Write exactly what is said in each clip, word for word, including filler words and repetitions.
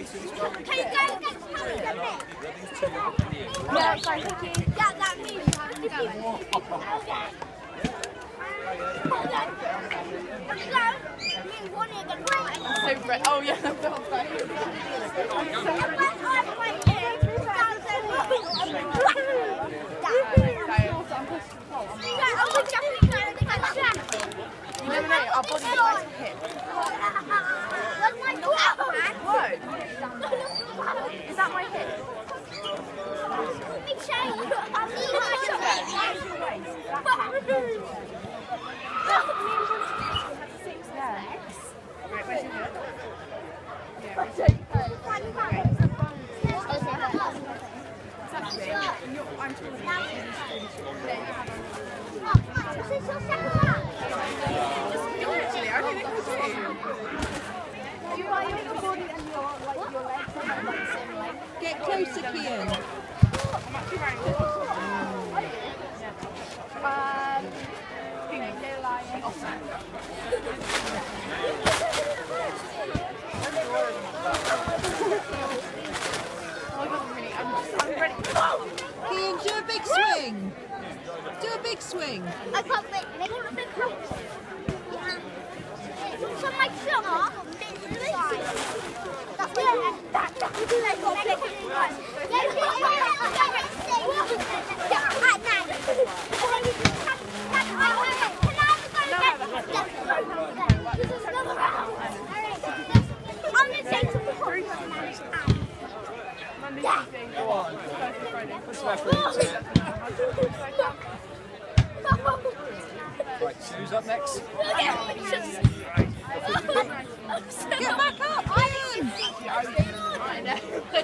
Yeah, fine, thank you. Yeah, that means So red. Oh yeah, I'm not right. You never know, our body tries to hit. Whoa! Is that my hip? Right, where's your hip? Yeah, right. I'm talking about actually, I don't think we do. You are your body and your, like, your legs are like the same leg. Get closer, Kian. I'm actually wearing this. Um, you know, they're lying. Kian, do a big swing. Do a big swing. I can't make, make a big house. Yeah. It's on my summer. That's where that, that would be like a big one. Yeah, yeah, yeah, at night. I'm going to take some fruit and Monday, yeah. Tuesday, Thursday, Friday. Right, who's up next? Get back up, Kian. I know.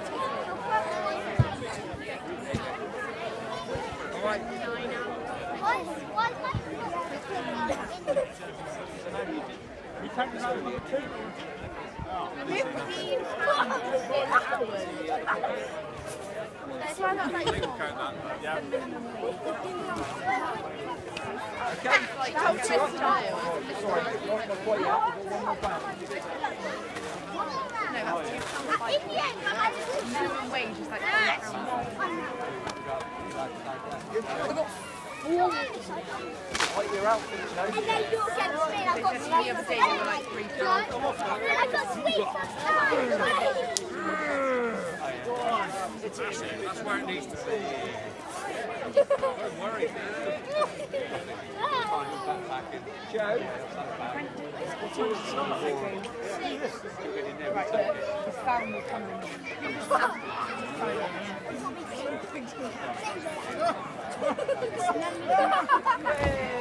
All right. You take this over your two. Okay. Like, twist style. Sorry, right before you out, we've got one more band. No, that's two pounds. Minimum wage is like three pounds. Like your outfit, you know. And then you'll get me. I got Just the other day, they were like three pounds. I got sweet. That's where it needs to be. Don't worry. Joe? The sound will come in. Hey.